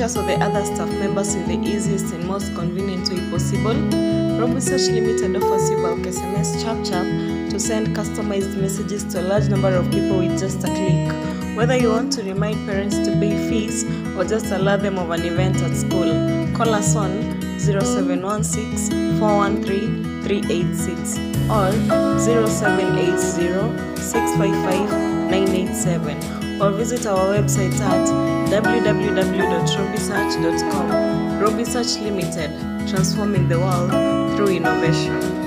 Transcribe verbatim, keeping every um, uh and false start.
teachers or the other staff members in the easiest and most convenient way possible. RobiSearch Limited offers you bulk S M S Chap Chap to send customized messages to a large number of people with just a click. Whether you want to remind parents to pay fees or just alert them of an event at school, call us on zero seven one six, four one three, three eight six or zero seven eight zero, six five five, nine eight seven, or visit our website at w w w dot robisearch dot com. RobiSearch Limited, transforming the world through innovation.